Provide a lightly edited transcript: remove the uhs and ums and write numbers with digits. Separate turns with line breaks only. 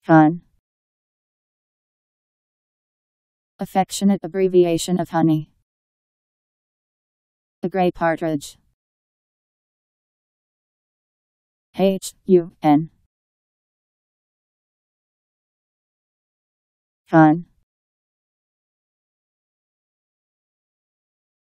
Hun. Affectionate, abbreviation of honey. A gray partridge. Hun. Fun.